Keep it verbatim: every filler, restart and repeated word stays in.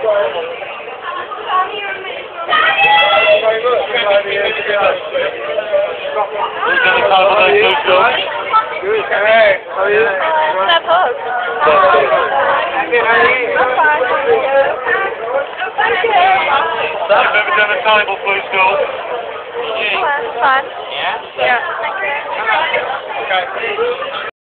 Good. Hey, how are you? That book. I've never done a table, please, Joel. Fun. Yeah? Yeah. Okay.